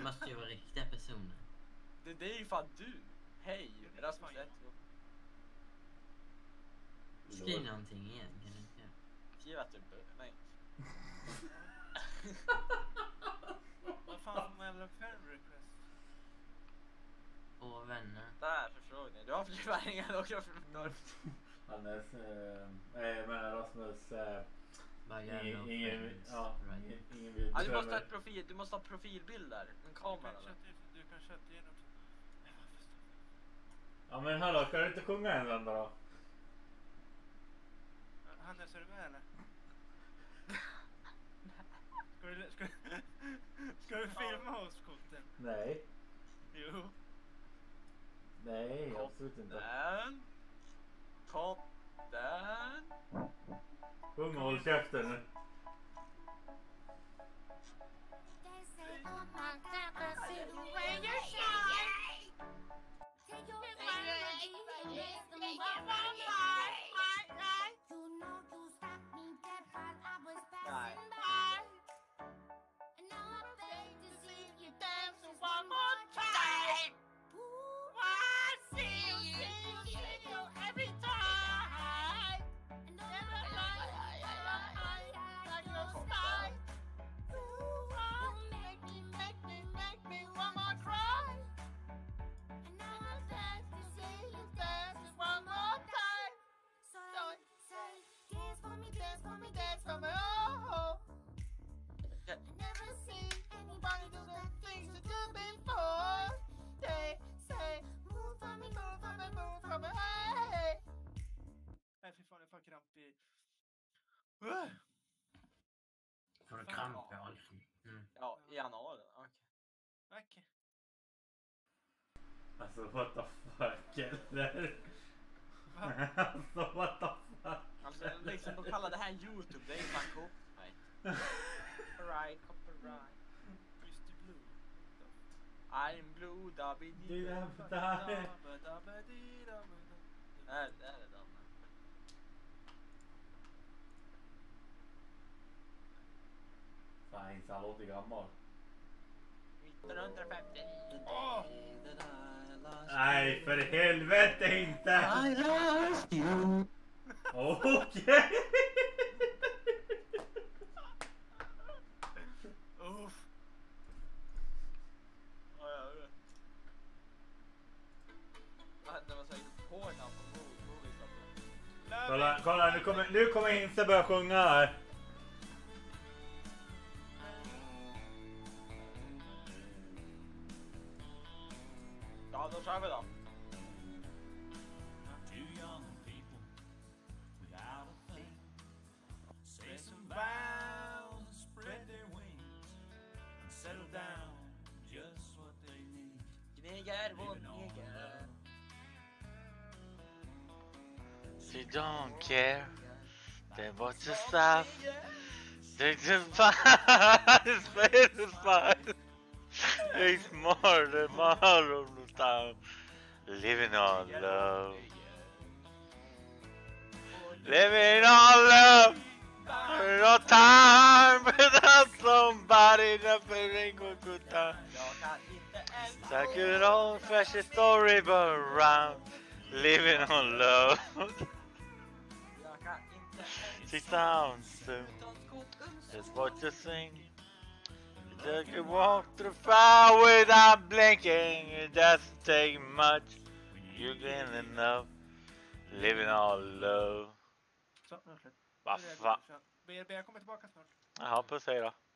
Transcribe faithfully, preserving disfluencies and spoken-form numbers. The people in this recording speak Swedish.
måste ju vara riktiga personer. Det, det är ju fan du. Hej, Rasmus ett. Skriv någonting igen, kan du inte? Skriv att du... Nej. Vad fan får man jävla friend request? Och vänner. Där, förfrågning. Du har förklaringar också för Hannes, eh, jag menar Rasmus, eh, Bara gör ingen, no ingen, friends, ja, right? ingen, ingen vill Ja, du måste ha bedöma- ett profil, du måste ha profilbild där. En Du kamera kan eller? chatta, du kan chatta igenom. Nej, varför står det? Ja men hallå, kan du inte sjunga en vända då? Hannes, är du med eller? Ska du, ska, ska du filma oss, Kotten? Nej, Jo. nej absolut inte. Den. Kotten. Sjung och håll käften nu. Nej. Nej, fy fan, jag får kramp i... Uh! Får du kramp i halsen? Mm. Ja, i januari. Okej. Okej. Alltså what the fuck eller? Va? Alltså what the fuck? Alltså liksom de kallar det här YouTube, det är ju fan copyright. Copyright, copyright. mister Blue. I'm blue, dabby dee. Det är Nej, det är det då. Fan, inte han låter gammal. nittonhundrafemtionio. Åh! Nej, för helvete inte! I lost you. Okej! Uff. Ja, jag hör det. Ah, det var säkert Pornhub på Google. Kolla, kolla nu kommer, nu kommer Hinse börja sjunga här. Ja, då kör vi då. Two young people without a thing say some vows and spread their wings and settle down just what they need. Knegar, vår Living on knegar. So you don't care then what's the stuff? They just fine. It's fine. It's more than more of the time. Living on love. Living on love. No time without somebody that ain't a good time. Jag kan inte It's a good old fashioned story but around. Living on love. Jag kan inte Sit down soon. It's what you sing. You can walk through fire without blinking. It doesn't take much. You get enough. Living on love. Så, nu är det slut. Va Nu är det fan. slut. B R B, jag kommer tillbaka snart. Jaha, puss hej då.